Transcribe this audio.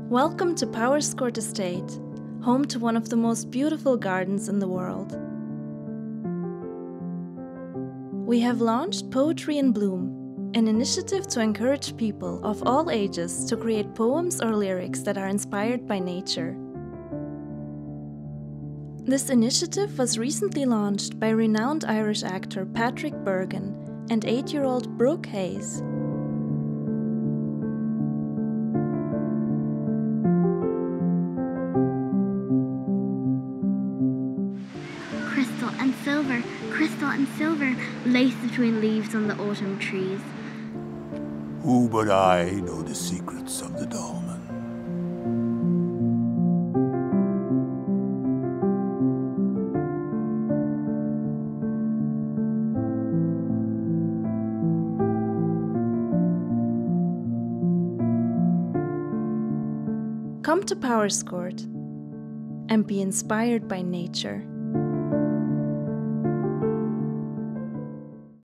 Welcome to Powerscourt Estate, home to one of the most beautiful gardens in the world. We have launched Poetry in Bloom, an initiative to encourage people of all ages to create poems or lyrics that are inspired by nature. This initiative was recently launched by renowned Irish actor Patrick Bergin and 8-year-old Brooke Hayes. Crystal and silver, laced between leaves on the autumn trees. Who but I know the secrets of the dolmen? Come to Powerscourt and be inspired by nature.